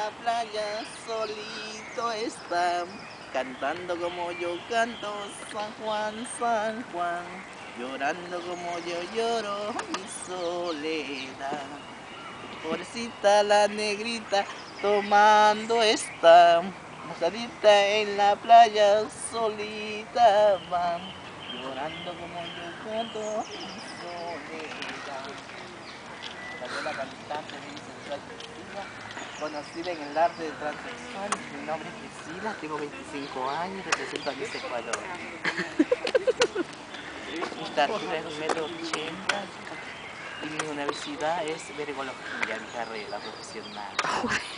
la playa solito está, cantando como yo canto, San Juan, San Juan, llorando como yo lloro mi soledad. Pobrecita la negrita tomando está, mojadita en la playa solita va, llorando como yo canto mi soledad. Salió la cantante bisexual Priscila, conocida en el arte de transexual. Mi nombre es Priscila, tengo 25 años y represento a Miss Ecuador. Mi estatura es 1,80 m y mi universidad es vergología, mi carrera profesional.